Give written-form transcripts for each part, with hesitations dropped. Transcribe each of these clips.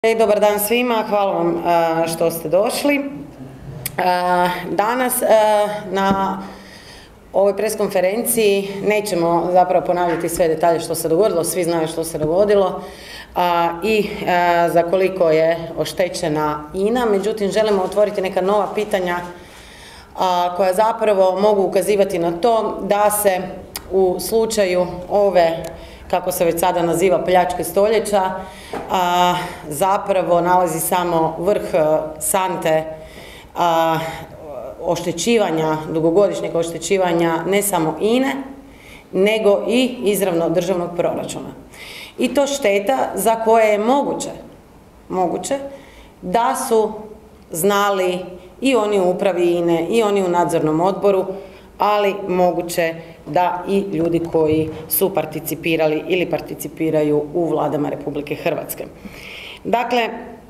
Dobar dan svima, hvala vam što ste došli. Danas na ovoj preskonferenciji nećemo zapravo ponavljati sve detalje što se dogodilo, svi znaju što se dogodilo i za koliko je oštećena INA, međutim želimo otvoriti neka nova pitanja koja zapravo mogu ukazivati na to da se u slučaju ove, kako se već sada naziva, pljačke stoljeća, zapravo nalazi samo vrh sante oštećivanja, dugogodišnjeg oštećivanja ne samo INE, nego i izravno državnog proračuna. I to šteta za koje je moguće da su znali i oni u upravi INE i oni u nadzornom odboru, ali moguće da i ljudi koji su participirali ili participiraju u vladama Republike Hrvatske. Dakle,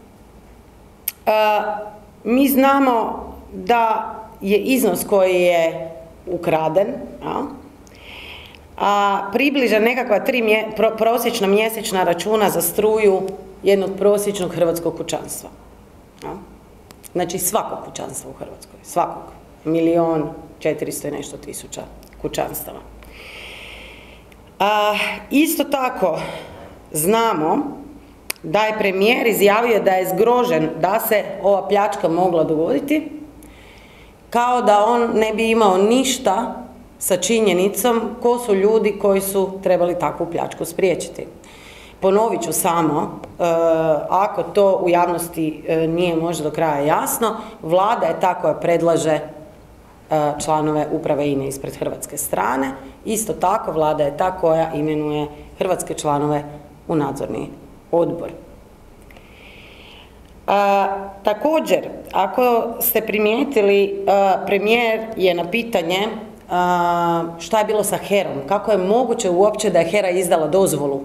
mi znamo da je iznos koji je ukraden, približa nekakva prosječna mjesečna računa za struju jednog prosječnog hrvatskog kućanstva. Znači svakog kućanstva u Hrvatskoj, svakog. 1.400.000 i nešto tisuća kućanstava. Isto tako znamo da je premijer izjavio da je zgrožen da se ova pljačka mogla dogoditi, kao da on ne bi imao ništa sa činjenicom ko su ljudi koji su trebali takvu pljačku spriječiti. Ponovit ću samo, ako to u javnosti nije možda do kraja jasno, Vlada je ta koja predlaže članove uprave INE ispred hrvatske strane. Isto tako, Vlada je ta koja imenuje hrvatske članove u nadzorni odbor. Također, ako ste primijetili, premijer je na pitanje šta je bilo sa HERom, kako je moguće uopće da je HERA izdala dozvolu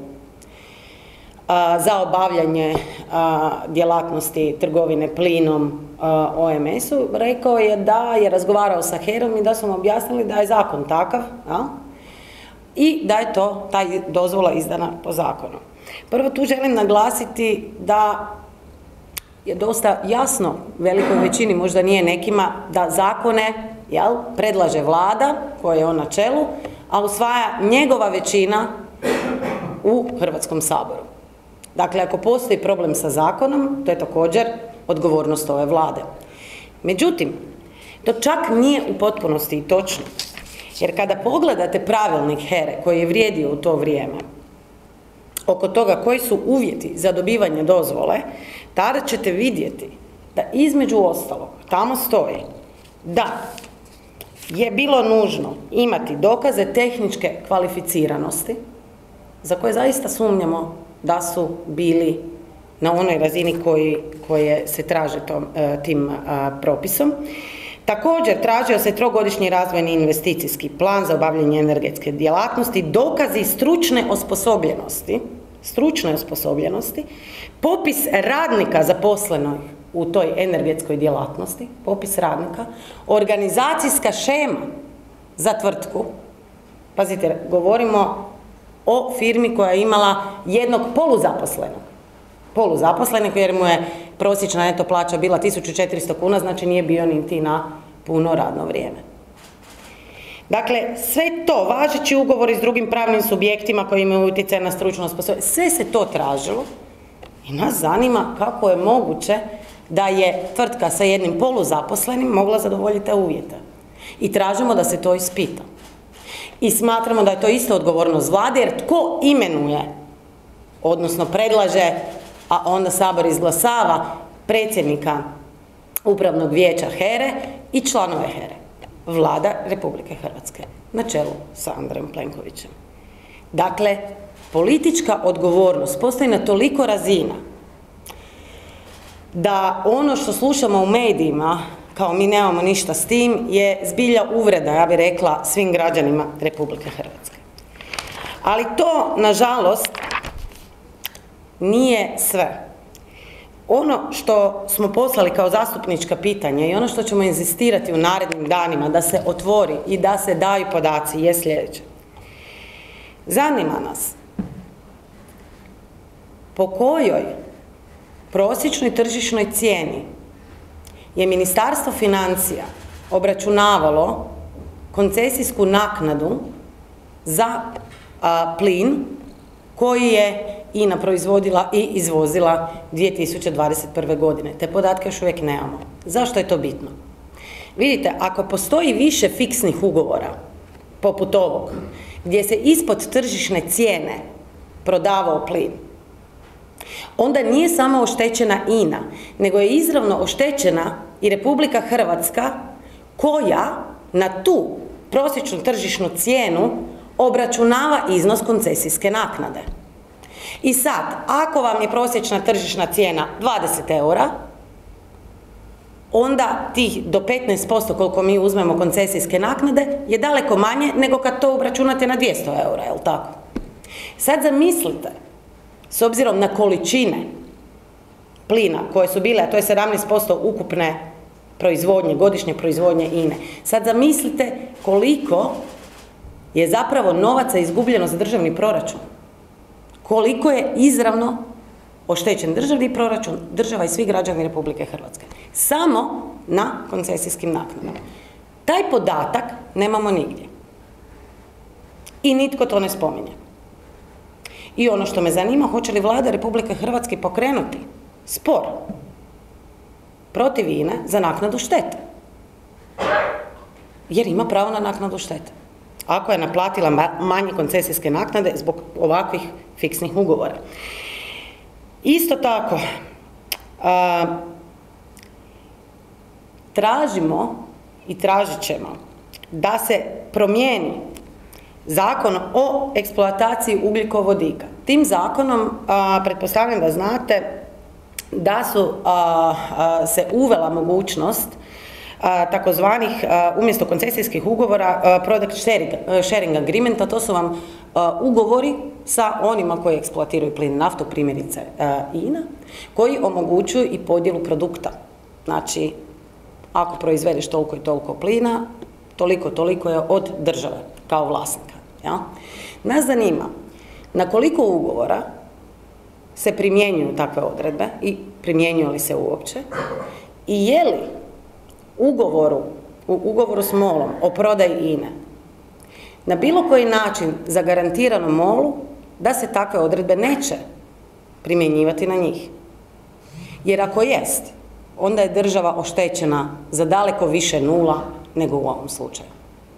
za obavljanje djelatnosti trgovine plinom OMS-u, rekao je da je razgovarao sa HERom i da su mu objasnili da je zakon takav i da je ta dozvola izdana po zakonu. Prvo tu želim naglasiti da je dosta jasno velikoj većini, možda nije nekima, da zakone predlaže Vlada, koja je on na čelu, a usvaja njegova većina u Hrvatskom saboru. Dakle, ako postoji problem sa zakonom, to je također odgovornost ove Vlade. Međutim, to čak nije u potpunosti i točno. Jer kada pogledate pravilnik HERE koji je vrijedio u to vrijeme, oko toga koji su uvjeti za dobivanje dozvole, tada ćete vidjeti da između ostalog tamo stoji da je bilo nužno imati dokaze tehničke kvalificiranosti, za koje zaista sumnjamo da su bili na onoj razini koje se traže tim propisom. Također, tražio se trogodišnji razvojni investicijski plan za obavljanje energetske djelatnosti, dokazi stručne osposobljenosti, popis radnika zaposlenih u toj energetskoj djelatnosti, popis radnika, organizacijska šema za tvrtku, pazite, govorimo o firmi koja je imala jednog poluzaposlenog, jer mu je prosječna neto plaća bila 1.400 kuna, znači nije bio niti na puno radno vrijeme. Dakle, sve to, važeći ugovori s drugim pravnim subjektima koji imaju utjecaj na stručno osposobljenost, sve se to tražilo i nas zanima kako je moguće da je tvrtka sa jednim poluzaposlenim mogla zadovoljiti te uvjete. I tražimo da se to ispita. I smatramo da je to isto odgovornost Vlade, jer tko imenuje, odnosno predlaže, a onda Sabor izglasava predsjednika Upravnog vijeća HERE i članove HERE? Vlada Republike Hrvatske, na čelu sa Andrejom Plenkovićem. Dakle, politička odgovornost postoji na toliko razina da ono što slušamo u medijima, kao mi nemamo ništa s tim, je zbilja uvreda, ja bih rekla, svim građanima Republike Hrvatske. Ali to, nažalost, nije sve. Ono što smo poslali kao zastupnička pitanja i ono što ćemo inzistirati u narednim danima da se otvori i da se daju podaci je sljedeće. Zanima nas po kojoj prosječnoj tržišnoj cijeni je Ministarstvo financija obračunavalo koncesijsku naknadu za plin koji je INA proizvodila i izvozila 2021. godine. Te podatke još uvijek nemamo. Zašto je to bitno? Vidite, ako postoji više fiksnih ugovora, poput ovog, gdje se ispod tržišne cijene prodavao plin, onda nije samo oštećena INA, nego je izravno oštećena i Republika Hrvatska, koja na tu prosječnu tržišnu cijenu obračunava iznos koncesijske naknade. I sad, ako vam je prosječna tržišna cijena 20 eura, onda tih do 15% koliko mi uzmemo koncesijske naknade je daleko manje nego kad to obračunate na 200 eura, je li tako? Sad zamislite, s obzirom na količine plina koje su bile, a to je 17% ukupne proizvodnje, godišnje proizvodnje INE, sad zamislite koliko je zapravo novaca izgubljeno za državni proračun. Koliko je izravno oštećen državni proračun, država i svi građani Republike Hrvatske. Samo na koncesijskim naknadama. Taj podatak nemamo nigdje. I nitko to ne spominje. I ono što me zanima, hoće li Vlada Republike Hrvatske pokrenuti spor protiv INE za naknadu štete? Jer ima pravo na naknadu štete. Ako je naplatila manje koncesijske naknade zbog ovakvih fiksnih ugovora. Isto tako, tražimo i tražit ćemo da se promijeni Zakon o eksploataciji ugljikovodika. Tim zakonom, pretpostavljam da znate, da su se uvela mogućnost takozvanih, umjesto koncesijskih ugovora, product sharing agreementa, to su vam ugovori sa onima koji eksploatiraju plin i naftu, primjerice INA, koji omogućuju i podjelu produkta. Znači, ako proizvedeš toliko i toliko plina, toliko je od države kao vlasnika. Ja? Nas zanima na koliko ugovora se primjenjuju takve odredbe i primjenjuju li se uopće i je li u ugovoru s MOL-om o prodaji INE na bilo koji način zagarantirano MOL-u da se takve odredbe neće primjenjivati na njih. Jer ako jest, onda je država oštećena za daleko više nula nego u ovom slučaju.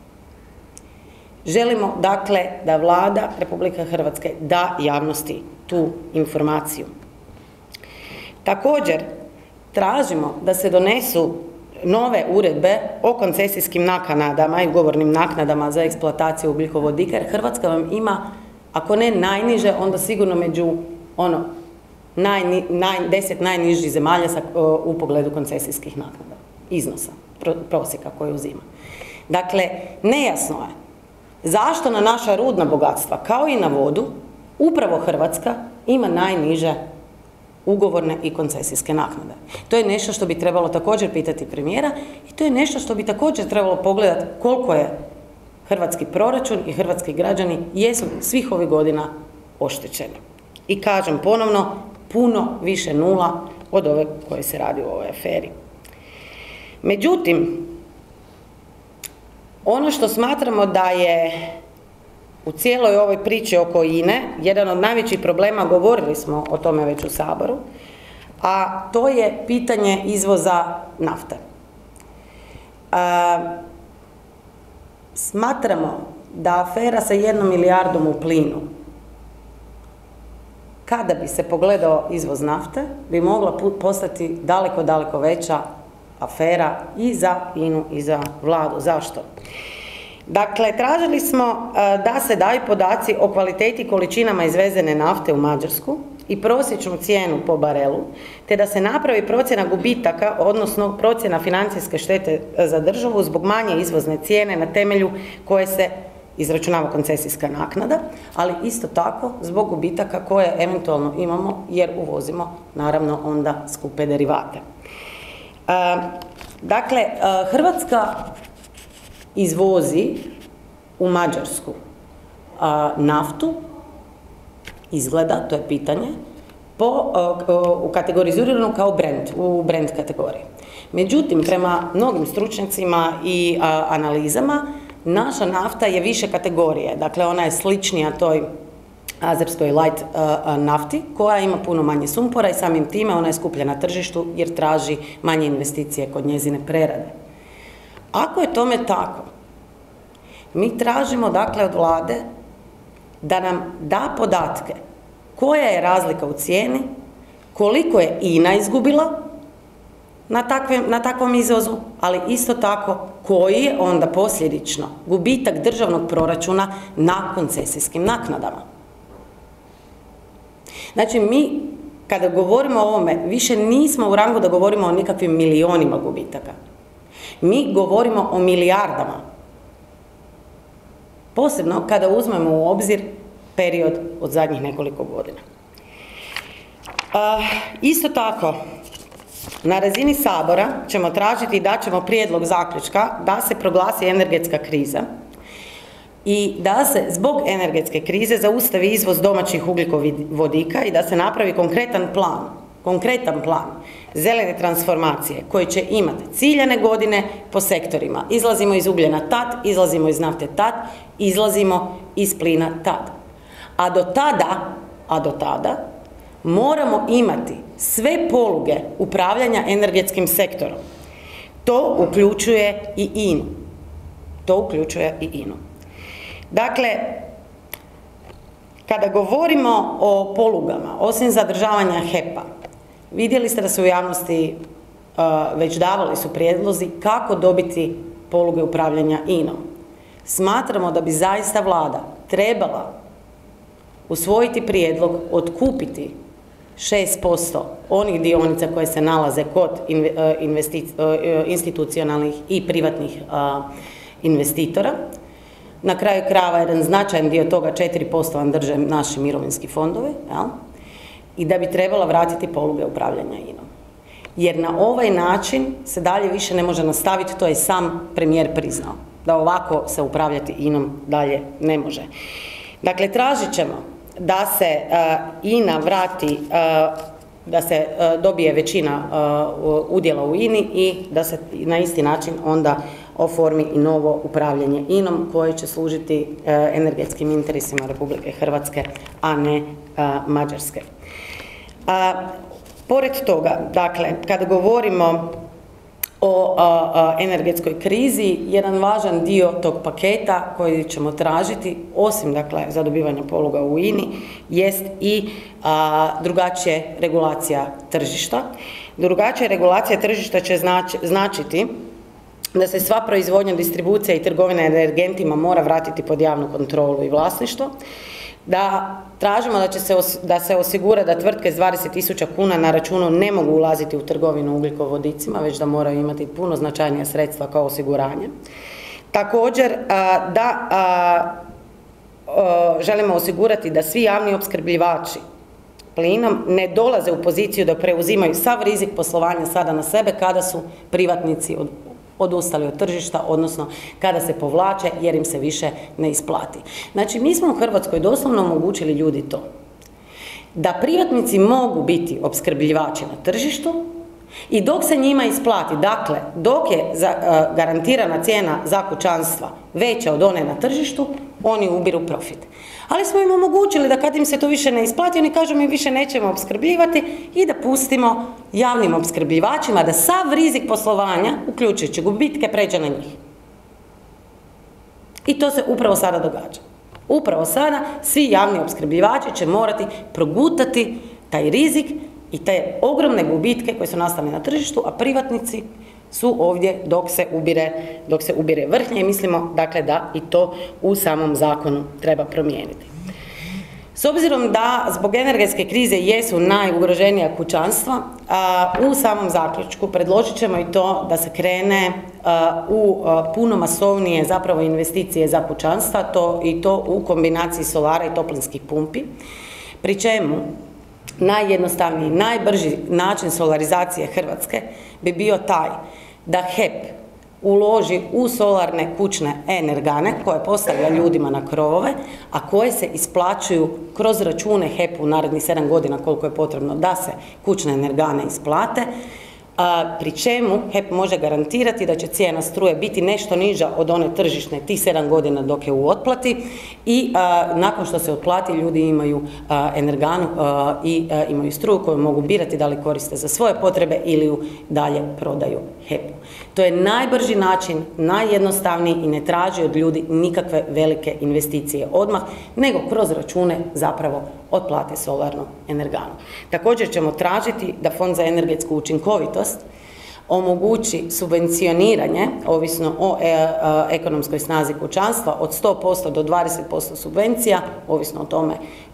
Želimo, dakle, da Vlada Republike Hrvatske da javnosti tu informaciju. Također, tražimo da se donesu nove uredbe o koncesijskim naknadama i ugovornim naknadama za eksploataciju ugljikovodika, jer Hrvatska vam ima, ako ne najniže, onda sigurno među 10 najnižih zemalja u pogledu koncesijskih naknada, iznosa, prosjeka koji uzima. Dakle, nejasno je zašto na naša rudna bogatstva, kao i na vodu, upravo Hrvatska ima najniže ugovorne i koncesijske naknade. To je nešto što bi trebalo također pitati premijera i to je nešto što bi također trebalo pogledati koliko je hrvatski proračun i hrvatski građani jesu svih ovih godina oštećeni. I kažem ponovno, puno više nula od ove koje se radi u ovoj aferi. Međutim, ono što smatramo da je u cijeloj ovoj priči oko INE jedan od najvećih problema, govorili smo o tome već u Saboru, a to je pitanje izvoza nafte. Smatramo da afera sa 1 milijardom u plinu, kada bi se pogledao izvoz nafte, bi mogla postati daleko, daleko veća afera i za INU i za Vladu. Zašto? Dakle, tražili smo da se daju podaci o kvaliteti i količinama izvezene nafte u Mađarsku i prosječnu cijenu po barelu, te da se napravi procjena gubitaka, odnosno procjena financijske štete za državu zbog manje izvozne cijene na temelju koje se izračunava koncesijska naknada, ali isto tako zbog gubitaka koje eventualno imamo jer uvozimo naravno onda skupe derivate. Dakle, Hrvatska izvozi u Mađarsku naftu, izgleda, to je pitanje, kategorizirano kao brand, u brand kategoriji. Međutim, prema mnogim stručnjacima i analizama, naša nafta je više kategorije. Dakle, ona je sličnija toj azerskoj light nafti, koja ima puno manje sumpora i samim time ona je skuplja na tržištu jer traži manje investicije kod njezine prerade. Ako je tome tako, mi tražimo dakle od vlade da nam da podatke koja je razlika u cijeni, koliko je INA izgubila na takvom izvozu, ali isto tako koji je onda posljedično gubitak državnog proračuna na koncesijskim naknadama. Znači, mi kada govorimo o ovome, više nismo u rangu da govorimo o nikakvim milionima gubitaka. Mi govorimo o milijardama. Posebno kada uzmemo u obzir period od zadnjih nekoliko godina. Isto tako, na razini Sabora ćemo tražiti i daćemo prijedlog zaključka da se proglasi energetska kriza i da se zbog energetske krize zaustavi izvoz domaćih ugljikovodika i da se napravi konkretan plan zelene transformacije koji će imati ciljane godine po sektorima. Izlazimo iz ugljena tad, izlazimo iz nafte tad, izlazimo iz plina tad. A do tada moramo imati sve poluge upravljanja energetskim sektorom. To uključuje i INA-u. Dakle, kada govorimo o polugama, osim zadržavanja HEP-a, vidjeli ste da se u javnosti već davali su prijedlozi kako dobiti poluge upravljanja INA-om. Smatramo da bi zaista vlada trebala usvojiti prijedlog otkupiti 6% onih dionica koje se nalaze kod institucionalnih i privatnih investitora. Na kraju krajeva jedan značajan dio toga, 4% vam drže naši mirovinski fondovi, i da bi trebala vratiti poluge upravljanja INA-om. Jer na ovaj način se dalje više ne može nastaviti, to je sam premijer priznao, da ovako se upravljati INA-om dalje ne može. Dakle, tražit ćemo da se INA vrati, da se dobije većina udjela u INA-i i da se na isti način onda oformi i novo upravljanje INA-om koje će služiti energetskim interesima Republike Hrvatske, a ne Mađarske. Pored toga, dakle, kada govorimo o energetskoj krizi, jedan važan dio tog paketa koji ćemo tražiti, osim dakle za dobivanje poluga u INA-i, jest i drugačije regulacija tržišta. Drugačija regulacija tržišta će značiti da se sva proizvodnja, distribucija i trgovina energentima mora vratiti pod javnu kontrolu i vlasništvo, da tražimo da se osigura da tvrtke s 20.000 kuna na računu ne mogu ulaziti u trgovinu ugljikovodicima, već da moraju imati puno značajnija sredstva kao osiguranje. Također, da želimo osigurati da svi javni opskrbljivači plinom ne dolaze u poziciju da preuzimaju sav rizik poslovanja sada na sebe kada su privatnici odustali od tržišta, odnosno kada se povlače jer im se više ne isplati. Znači, mi smo u Hrvatskoj doslovno omogućili ljudi to, da privatnici mogu biti opskrbljivači na tržištu i dok se njima isplati, dakle, dok je garantirana cijena za kućanstva veća od one na tržištu, oni ubiru profit. Ali smo im omogućili da kad im se to više ne isplati, oni kažu mi više nećemo opskrbljivati i da pustimo javnim opskrbljivačima da sav rizik poslovanja, uključujući gubitke, pređe na njih. I to se upravo sada događa. Upravo sada svi javni opskrbljivači će morati progutati taj rizik i te ogromne gubitke koje su nastale na tržištu, a privatnici su ovdje dok se ubire vrhnje i mislimo dakle da i to u samom zakonu treba promijeniti. S obzirom da zbog energetske krize jesu najugroženija kućanstva, u samom zaključku predložit ćemo i to da se krene u puno masovnije zapravo investicije za kućanstva, i to u kombinaciji solara i toplinskih pumpi, pri čemu najjednostavniji, najbrži način solarizacije Hrvatske bi bio taj da HEP uloži u solarne kućne energane koje postavlja ljudima na krovove, a koje se isplaćuju kroz račune HEP-u u narednih 7 godina koliko je potrebno da se kućne energane isplate, pri čemu HEP može garantirati da će cijena struje biti nešto niža od one tržišne tih 7 godina dok je u otplati i nakon što se otplati ljudi imaju energanu i imaju struju koju mogu birati da li koriste za svoje potrebe ili ju dalje prodaju HEP-u. To je najbrži način, najjednostavniji i ne traži od ljudi nikakve velike investicije odmah, nego kroz račune zapravo otplate solarnu energanu. Također ćemo tražiti da Fond za energetsku učinkovitost omogući subvencioniranje, ovisno o ekonomskoj snazi kućanstva, od 100% do 20% subvencija, ovisno o tome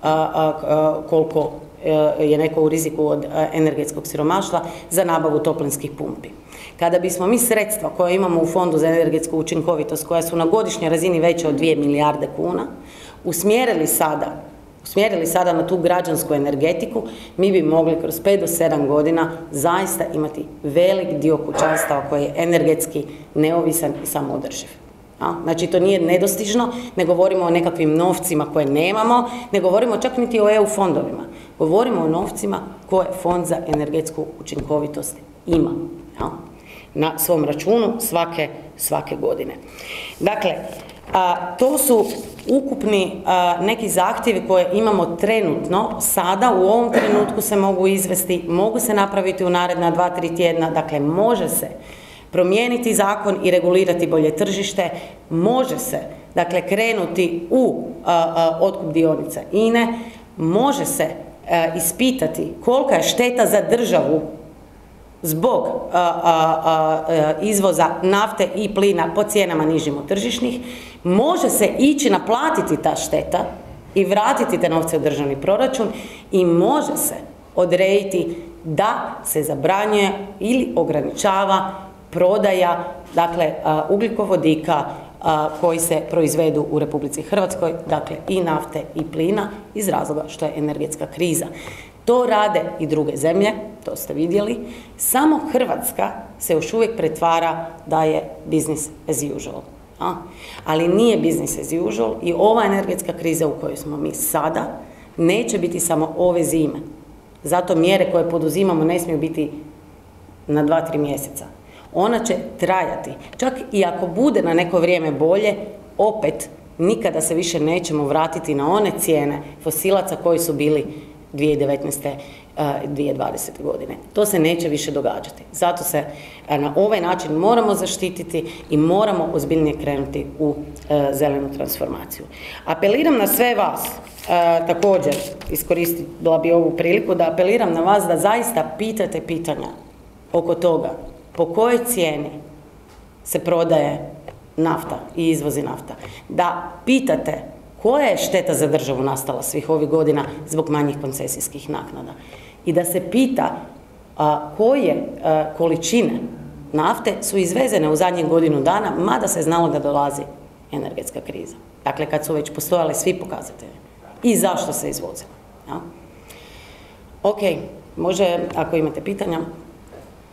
koliko je neko u riziku od energetskog siromaštva, za nabavu toplinskih pumpi. Kada bismo mi sredstva koje imamo u Fondu za energetsku učinkovitost, koja su na godišnjoj razini veće od 2 milijarde kuna, usmjerili sada na tu građansku energetiku, mi bi mogli kroz 5 do 7 godina zaista imati velik dio kućanstava koji je energetski neovisan i samoodrživ. Znači, to nije nedostižno, ne govorimo o nekakvim novcima koje nemamo, ne govorimo čak niti o EU fondovima. Govorimo o novcima koje Fond za energetsku učinkovitost ima na svom računu svake godine. Dakle, to su ukupni neki zahtjevi koje imamo trenutno, sada u ovom trenutku se mogu izvesti, mogu se napraviti u naredna 2-3 tjedna, dakle može se promijeniti zakon i regulirati bolje tržište, može se dakle krenuti u otkup dionica INA-e, može se ispitati kolika je šteta za državu zbog izvoza nafte i plina po cijenama nižim od tržišnih, može se ići naplatiti ta šteta i vratiti te novce u državni proračun i može se odrediti da se zabranjuje ili ograničava prodaja, dakle, ugljikovodika koji se proizvedu u Republici Hrvatskoj, dakle i nafte i plina, iz razloga što je energetska kriza. To rade i druge zemlje, to ste vidjeli, samo Hrvatska se još uvijek pretvara da je business as usual. Ali nije business as usual i ova energetska kriza u kojoj smo mi sada neće biti samo ove zime. Zato mjere koje poduzimamo ne smiju biti na 2-3 mjeseca. Ona će trajati. Čak i ako bude na neko vrijeme bolje, opet nikada se više nećemo vratiti na one cijene fosilaca koji su bili 2019. 2020. godine. To se neće više događati. Zato se na ovaj način moramo zaštititi i moramo ozbiljnije krenuti u zelenu transformaciju. Apeliram na sve vas, također iskoristila bi ovu priliku da apeliram na vas da zaista pitate pitanja oko toga po kojoj cijeni se prodaje nafta i izvozi nafta. Da pitate koja je šteta za državu nastala svih ovih godina zbog manjih koncesijskih naknada. I da se pita koje količine nafte su izvezene u zadnjih godinu dana, mada se znalo da dolazi energetska kriza. Dakle, kad su već postojali svi pokazatelji. I zašto se izvozilo. Ok, može, ako imate pitanja,